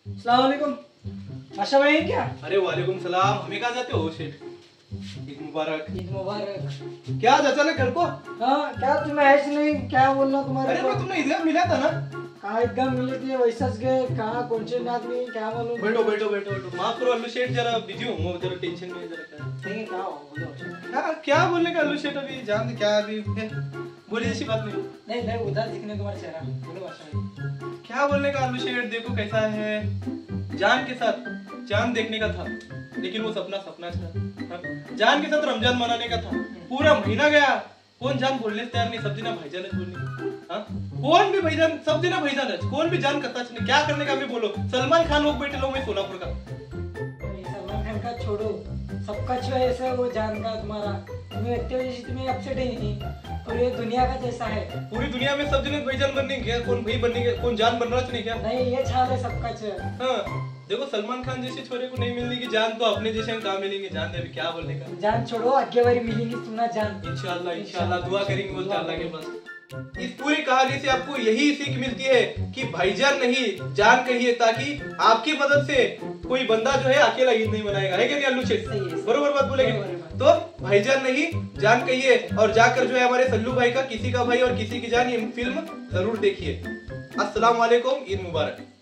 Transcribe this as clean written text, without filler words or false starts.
अस्सलाम वालेकुम। आशा भाई क्या? अरे वालेकुम सलाम। हमें कहाँ जाते हो शेठ? ईद मुबारक। ईद मुबारक। क्या अचानक घर को? हाँ क्या तुम्हें ऐसे नहीं क्या बोलना तुम्हारे अरे को? मैं तुमने ईदगाह मिला था ना? कहाँ ईदगाह मिली थी वैसा गए कहाँ कौन से आदमी क्या मालूम। बैठो बैठो बैठो बैठो। माफ करो अल्लू शेठ, जरा बिजी हूँ, मैं जरा टेंशन में जरा क्या। नहीं क्या हो बोलो। हाँ क्या बोलने का अल्लू शेठ, अभी जान क्या अभी बोलिए, ऐसी बात नहीं। नहीं नहीं उधर दिखने तुम्हारा चेहरा बोलो आशा भाई। क्या बोलने का अल्लू शेठ, देखो कैसा है, जान के साथ चांद देखने का था लेकिन वो सपना सपना था। हाँ? जान के साथ रमजान मनाने का था, पूरा महीना गया, कौन जान बोलने से तैयार नहीं, सब जना भाईजान है बोलने। हाँ? कौन भी भाईजान, सब जना भाईजान है, कौन भी जान करता नहीं। क्या करने का भी बोलो, सलमान खान लोग बैठे लो, मैं सोलापुर का। सलमान खान का छोड़ो, सबका चॉइस है वो जान का तुम्हारा। तुम्हें लगते हो जैसे तुम्हें अपसेट ही नहीं और ये दुनिया का जैसा है। पूरी दुनिया में सब जने भाईजान बनने क्या, कौन भाई बनने क्या, कौन जान बनना चाहिए क्या? नहीं ये छाल है सबका चॉइस। हाँ देखो, सलमान खान जैसे छोरे को नहीं मिलने की जान तो अपने जैसे हम कहाँ मिलेंगे जान, अभी क्या बोलने का। जान छोड़ो आगे बारी मिलेंगी तुम्हारा जान। इंशाल्लाह इंशाल्लाह दुआ करेंगे बोलते अल्लाह के पास। इस पूरी कहानी से आपको यही सीख मिलती है कि भाईजान नहीं जान कहिए, ताकि आपकी मदद से कोई बंदा जो है अकेला ईद नहीं मनाएगा, है क्या नहीं अल्लू शेख? सही है। बरोबर बात बोलेंगे। तो भाईजान नहीं जान कहिए, और जाकर जो है हमारे सल्लू भाई का किसी का भाई और किसी की जान ये फिल्म जरूर देखिए। अस्सलाम वालेकुम, ईद मुबारक।